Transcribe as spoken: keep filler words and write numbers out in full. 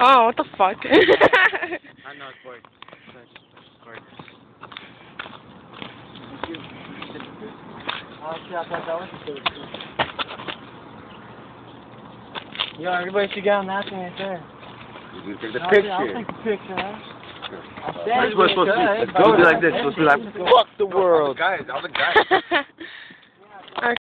Oh, what the fuck? I know it's boring. Yo, everybody should get on that thing right there. You can take the I'll picture. I'll take a picture, huh? This is what it's supposed to be. It's supposed to be like this. It's supposed to be like, fuck the world. All the guys, all the guys.